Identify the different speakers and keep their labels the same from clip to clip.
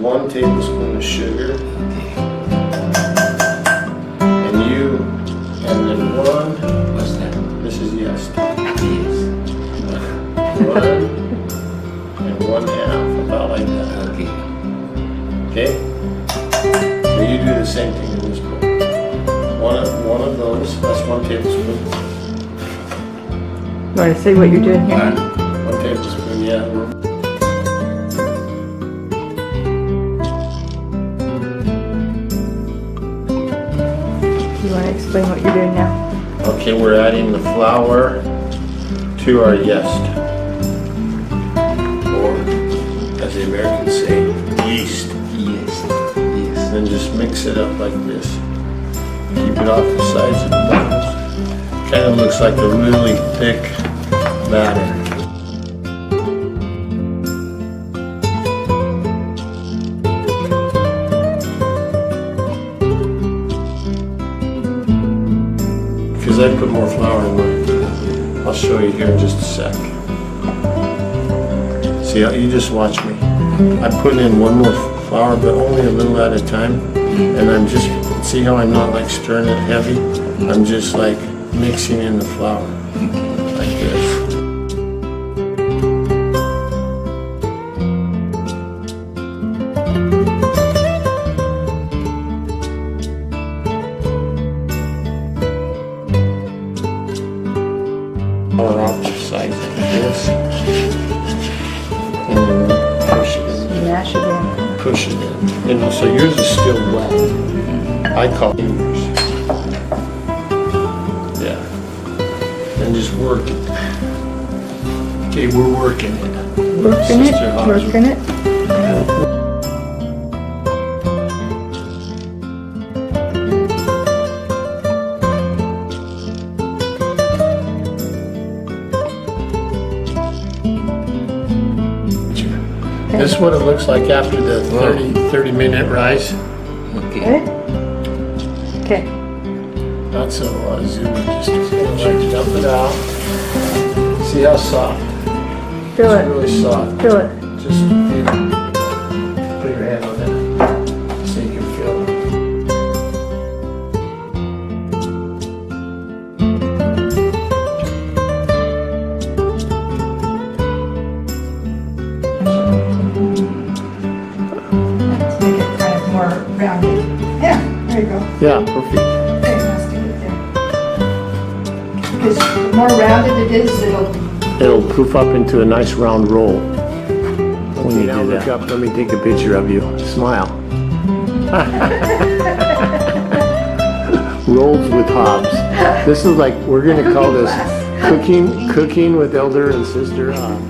Speaker 1: 1 tablespoon of sugar. And then 1.
Speaker 2: What's that?
Speaker 1: This is yeast.
Speaker 2: Yes.
Speaker 1: 1 and 1/2, about like that.
Speaker 2: Okay.
Speaker 1: Okay? So you do the same thing in this bowl. One of those, that's 1 tablespoon.
Speaker 3: You want to say what you're doing here?
Speaker 1: 1 tablespoon, yeah.
Speaker 3: You want to explain what you're doing now?
Speaker 1: Okay, we're adding the flour to our yeast. Or, as the Americans say, yeast.
Speaker 2: Yes. Yes.
Speaker 1: And then just mix it up like this. Keep it off the sides of the bubbles. Kind of looks like a really thick batter. Because I put more flour in mine. I'll show you here in just a sec. See, you just watch me. I put in 1 more flour, but only a little at a time. And I'm just, see how I'm not like stirring it heavy? I'm just like mixing in the flour, like this. Or opposite sides like this. And then push it in.
Speaker 3: Mash it in.
Speaker 1: Push it in. You know, so yours is still wet. I call fingers. Yeah. And just work it. Okay, we're working it.
Speaker 3: Working it, working it.
Speaker 1: This is what it looks like after the 30-minute rise.
Speaker 2: Okay.
Speaker 3: Okay.
Speaker 1: Not so zoom in just like dump it out. See how soft?
Speaker 3: Feel
Speaker 1: It's
Speaker 3: it.
Speaker 1: really soft.
Speaker 3: Feel it.
Speaker 1: Just put your hand on it so you can feel it.
Speaker 3: Make it kind of more rounded. Yeah, there you go.
Speaker 1: Yeah, perfect.
Speaker 3: Okay, let's do it there. Because the more rounded it is,
Speaker 1: It'll poof up into a nice round roll. When you do that. Look up, let me take a picture of you. Smile. Rolls with Hobbs. This is like, we're going to call this cooking with elder and sister Hobbs.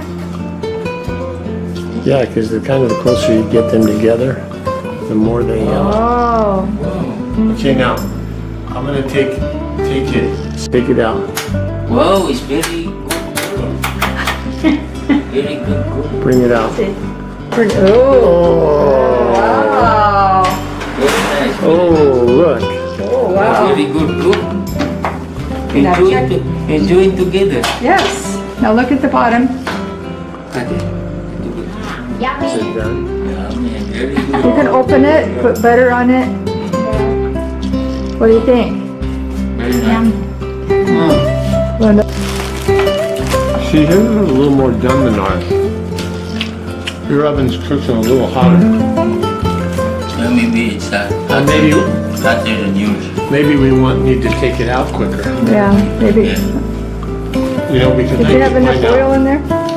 Speaker 1: Yeah, because the closer you get them together, the more they.
Speaker 3: oh.
Speaker 1: Okay, now I'm going to take it out.
Speaker 2: Wow, it's very good. Very good.
Speaker 1: Bring it out.
Speaker 3: Oh. Wow.
Speaker 2: Very nice.
Speaker 1: Oh, look.
Speaker 3: Oh, wow.
Speaker 2: Very good cook.
Speaker 3: Now check.
Speaker 2: Enjoy it together.
Speaker 3: Yes. Now look at the bottom.
Speaker 2: Okay.
Speaker 1: Is it done?
Speaker 2: Yummy and very
Speaker 3: You
Speaker 2: good.
Speaker 3: can open it, put butter on it. What do you think?
Speaker 2: Very nice.
Speaker 3: Well, no.
Speaker 1: See, his is a little more done than ours. Your oven's cooking a little hotter.
Speaker 2: Well, maybe it's
Speaker 1: Maybe
Speaker 2: hotter than yours.
Speaker 1: maybe we need to take it out quicker.
Speaker 3: Yeah, maybe.
Speaker 2: Yeah.
Speaker 1: You know, because
Speaker 3: Did
Speaker 1: I
Speaker 3: you have
Speaker 1: can
Speaker 3: enough
Speaker 1: find out.
Speaker 3: oil in there?